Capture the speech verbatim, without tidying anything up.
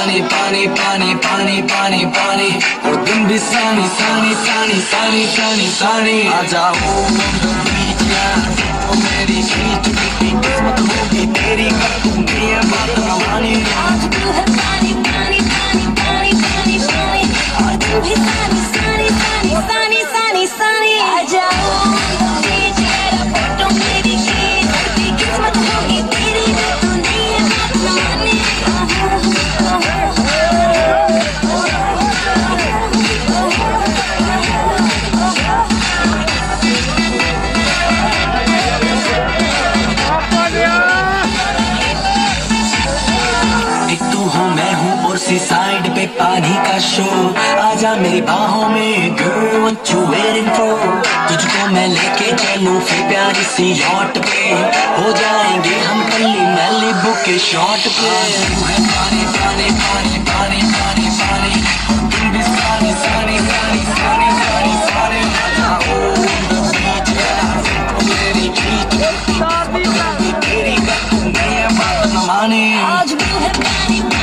पानी पानी पानी पानी पानी पानी और तुम भी सानी सानी सानी सानी सानी सानी आ जाओ बीच यार ओ मेरी बीच की किस्मत होगी तेरी कर दूंगी ये बात न मानी आज तू है पानी पानी पानी पानी पानी पानी और तू भी सानी सानी सानी सानी सानी सानी आ जाओ बीच यार फोटो मेरी की किस्मत होगी तेरी कर दूंगी ये बात न मानी साइड पे पानी का शो आजा मेरी बाहों में girl what you waiting for तुझको मैं लेके चलूं फिर प्यारी सी यॉट पे हो जाएंगे हम कल्ली मैलिबू के शॉट पे तू है पानी पानी पानी पानी पानी पानी तुम भी सानी सानी सानी सानी सानी सानी आ जाओ बीच यार मेरी बीच तेरी कर दूंगी ये बात न माने आज भी है पानी